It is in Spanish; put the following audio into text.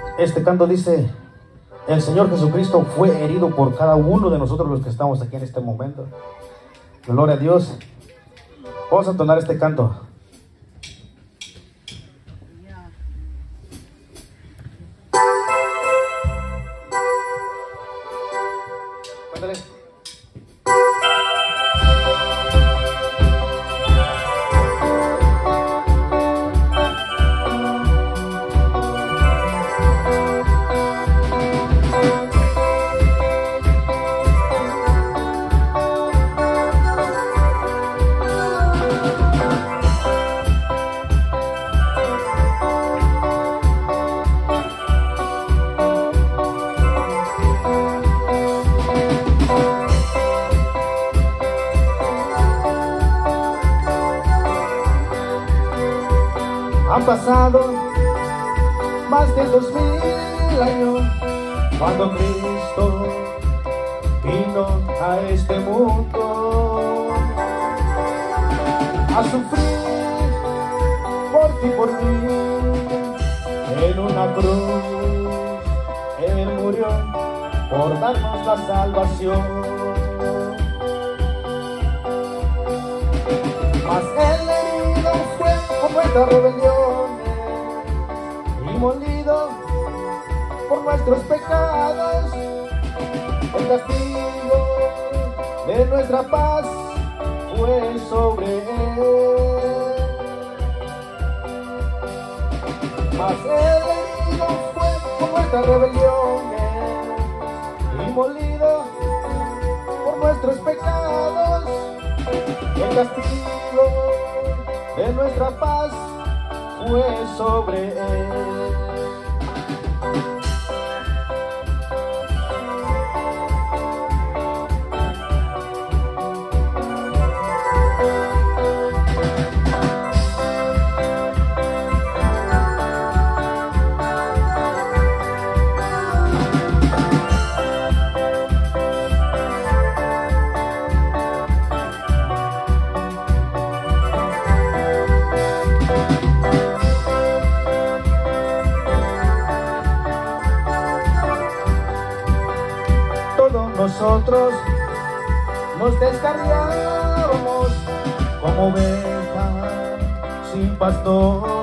Este canto dice: el Señor Jesucristo fue herido por cada uno de nosotros los que estamos aquí en este momento. Gloria a Dios. Vamos a entonar este canto. Cuéntale. Han pasado más de 2000 años cuando Cristo vino a este mundo a sufrir por ti y por mí. En una cruz Él murió por darnos la salvación. Mas el herido fue por nuestras rebeliones y molido por nuestros pecados. El castigo de nuestra paz fue sobre Él. Mas el herido fue por nuestras rebeliones y molido por nuestros pecados. El castigo de nuestra paz fue sobre Él. Nosotros nos descarriábamos como ovejas sin pastor.